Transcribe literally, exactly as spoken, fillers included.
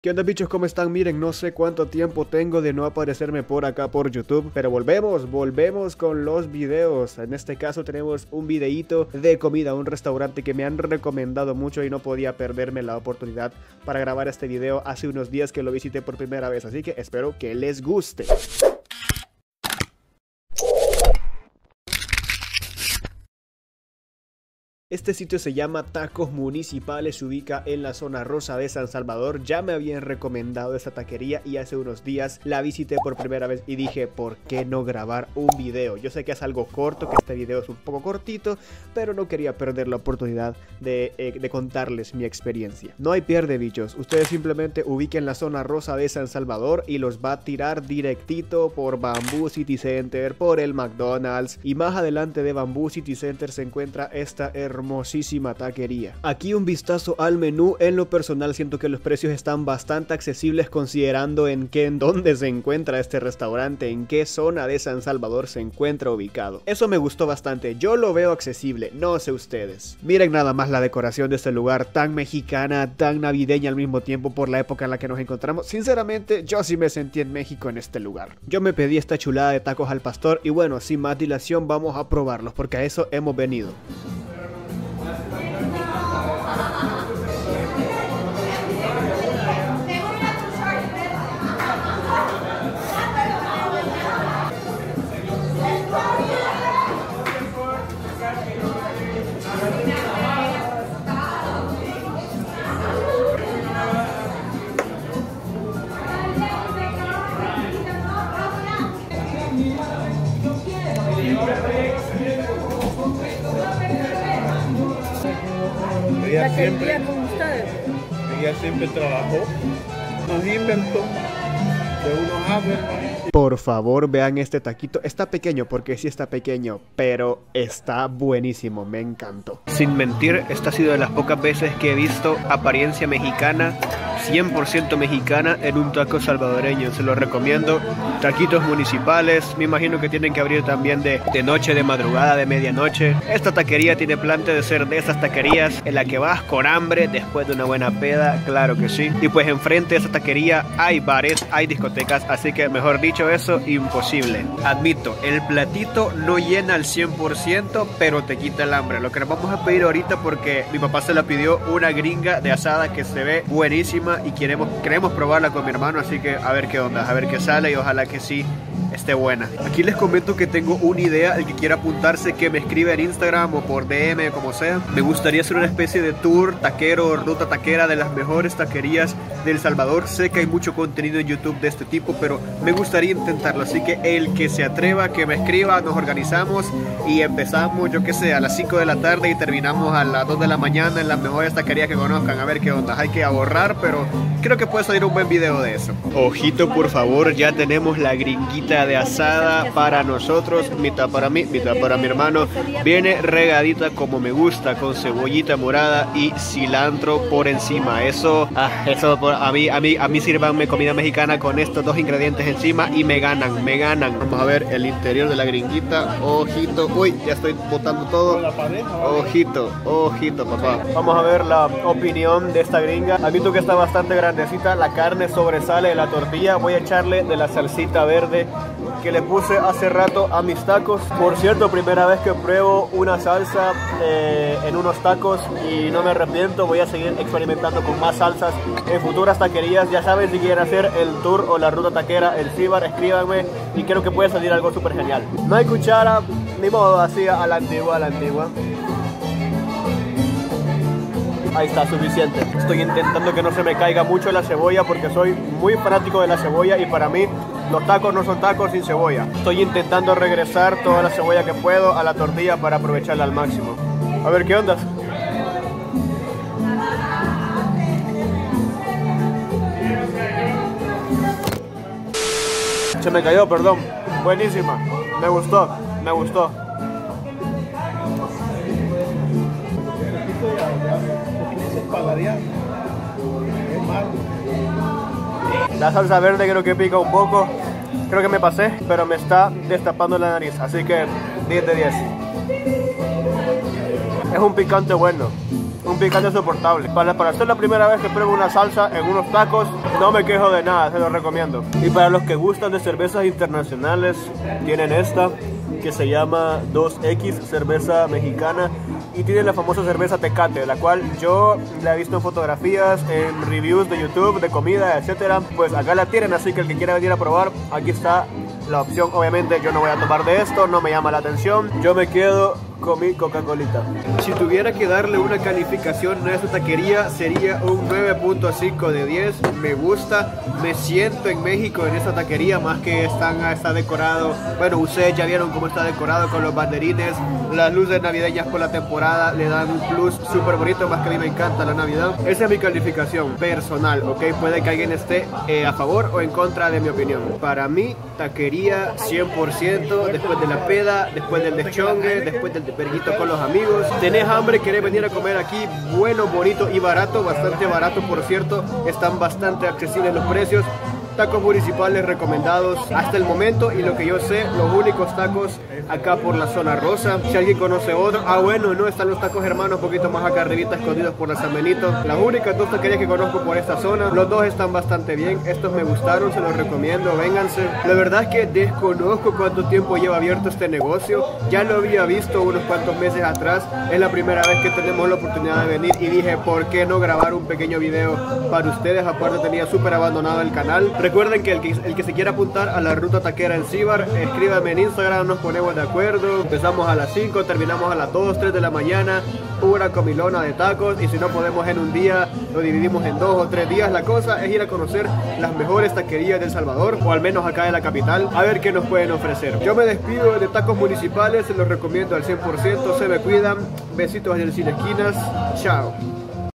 ¿Qué onda, bichos? ¿Cómo están? Miren, no sé cuánto tiempo tengo de no aparecerme por acá por YouTube, pero volvemos, volvemos con los videos. En este caso tenemos un videíto de comida, un restaurante que me han recomendado mucho y no podía perderme la oportunidad para grabar este video hace unos días que lo visité por primera vez, así que espero que les guste. Este sitio se llama Tacos Municipales, se ubica en la zona rosa de San Salvador. Ya me habían recomendado esta taquería y hace unos días la visité por primera vez y dije, ¿por qué no grabar un video? Yo sé que es algo corto, que este video es un poco cortito, pero no quería perder la oportunidad de, eh, de contarles mi experiencia. No hay pierde, bichos. Ustedes simplemente ubiquen la zona rosa de San Salvador y los va a tirar directito por Bamboo City Center, por el McDonald's, y más adelante de Bamboo City Center se encuentra esta hermosa hermosísima taquería. Aquí un vistazo al menú. En lo personal siento que los precios están bastante accesibles considerando en qué, en dónde se encuentra este restaurante, en qué zona de San Salvador se encuentra ubicado. Eso me gustó bastante, yo lo veo accesible, no sé ustedes. Miren nada más la decoración de este lugar, tan mexicana, tan navideña al mismo tiempo por la época en la que nos encontramos. Sinceramente, yo sí me sentí en México en este lugar. Yo me pedí esta chulada de tacos al pastor y bueno, sin más dilación vamos a probarlos porque a eso hemos venido. Ella siempre, ella siempre trabajó, nos inventó de unos Habermas. Por favor, vean este taquito. Está pequeño porque sí está pequeño, pero está buenísimo, me encantó. Sin mentir, esta ha sido de las pocas veces que he visto apariencia mexicana, cien por ciento mexicana en un taco salvadoreño. Se lo recomiendo. Taquitos municipales, me imagino que tienen que abrir también de, de noche, de madrugada, de medianoche. Esta taquería tiene plante de ser de esas taquerías en la que vas con hambre después de una buena peda, claro que sí. Y pues enfrente de esa taquería hay bares, hay discotecas, así que mejor dicho eso, imposible. Admito, el platito no llena al cien por ciento, pero te quita el hambre. Lo que nos vamos a pedir ahorita, porque mi papá se la pidió, una gringa de asada que se ve buenísima y queremos, queremos probarla con mi hermano, así que a ver qué onda, a ver qué sale y ojalá que sí esté buena. Aquí les comento que tengo una idea, el que quiera apuntarse que me escribe en Instagram o por D M, como sea. Me gustaría hacer una especie de tour taquero, ruta taquera de las mejores taquerías de El Salvador. Sé que hay mucho contenido en YouTube de este tipo, pero me gustaría intentarlo, así que el que se atreva, que me escriba, nos organizamos y empezamos, yo que sé, a las cinco de la tarde y terminamos a las dos de la mañana en las mejores taquerías que conozcan, a ver qué onda. Hay que ahorrar, pero creo que puede salir un buen video de eso. Ojito, por favor, ya tenemos la gringuita de asada para nosotros, mitad para mí, mitad para mi hermano. Viene regadita como me gusta, con cebollita morada y cilantro por encima. Eso, ah, eso por, a mí, a mí, a mí sírvanme comida mexicana con estos dos ingredientes encima y me ganan, me ganan. Vamos a ver el interior de la gringuita. Ojito, uy, ya estoy botando todo. Ojito, ojito, papá. Vamos a ver la opinión de esta gringa. Admito que está bastante grandecita, la carne sobresale de la tortilla. Voy a echarle de la salsita verde que le puse hace rato a mis tacos. Por cierto, primera vez que pruebo una salsa eh, en unos tacos y no me arrepiento. Voy a seguir experimentando con más salsas en futuras taquerías. Ya saben, si quieren hacer el tour o la ruta taquera, el Cibar, escríbanme y creo que puede salir algo súper genial. No hay cuchara, ni modo, así a la antigua, a la antigua. Ahí está, suficiente. Estoy intentando que no se me caiga mucho la cebolla porque soy muy fanático de la cebolla y para mí los tacos no son tacos sin cebolla. Estoy intentando regresar toda la cebolla que puedo a la tortilla para aprovecharla al máximo. A ver qué onda. Se me cayó, perdón. Buenísima. Me gustó, me gustó. La salsa verde creo que pica un poco. Creo que me pasé, pero me está destapando la nariz. Así que diez de diez. Es un picante bueno, un picante soportable. Para, para ser la primera vez que pruebo una salsa en unos tacos, no me quejo de nada, se lo recomiendo. Y para los que gustan de cervezas internacionales, tienen esta que se llama dos equis, cerveza mexicana. Y tienen la famosa cerveza Tecate, la cual yo la he visto en fotografías, en reviews de YouTube, de comida, etcétera. Pues acá la tienen, así que el que quiera venir a probar, aquí está la opción. Obviamente yo no voy a tomar de esto, no me llama la atención. Yo me quedo con mi Coca-Colita. Si tuviera que darle una calificación a esta taquería, sería un nueve punto cinco de diez. Me gusta, me siento en México en esta taquería, más que están, está decorado. Bueno, ustedes ya vieron cómo está decorado con los banderines, las luces navideñas por la temporada le dan un plus súper bonito, más que a mí me encanta la Navidad. Esa es mi calificación personal, ok. Puede que alguien esté eh, a favor o en contra de mi opinión. Para mí, taquería cien por ciento, después de la peda, después del deschongue, después del perguito con los amigos. Tenés hambre, querés venir a comer aquí, bueno, bonito y barato, bastante barato por cierto, están bastante accesibles los precios. Tacos municipales recomendados hasta el momento, y lo que yo sé, los únicos tacos acá por la zona rosa. Si alguien conoce otro, ah bueno, no, están los tacos hermanos un poquito más acá arribita, escondidos por la San Benito. Las únicas dos taquerías que conozco por esta zona, los dos están bastante bien, estos me gustaron, se los recomiendo, vénganse. La verdad es que desconozco cuánto tiempo lleva abierto este negocio, ya lo había visto unos cuantos meses atrás, es la primera vez que tenemos la oportunidad de venir y dije, ¿por qué no grabar un pequeño video para ustedes? Aparte tenía súper abandonado el canal. Recuerden que el, que el que se quiera apuntar a la ruta taquera en Cíbar, escríbame en Instagram, nos ponemos de acuerdo. Empezamos a las cinco, terminamos a las dos, tres de la mañana, pura comilona de tacos, y si no podemos en un día, lo dividimos en dos o tres días. La cosa es ir a conocer las mejores taquerías de El Salvador, o al menos acá de la capital, a ver qué nos pueden ofrecer. Yo me despido de Tacos Municipales, se los recomiendo al cien por ciento, se me cuidan, besitos en el Cine Esquinas, chao.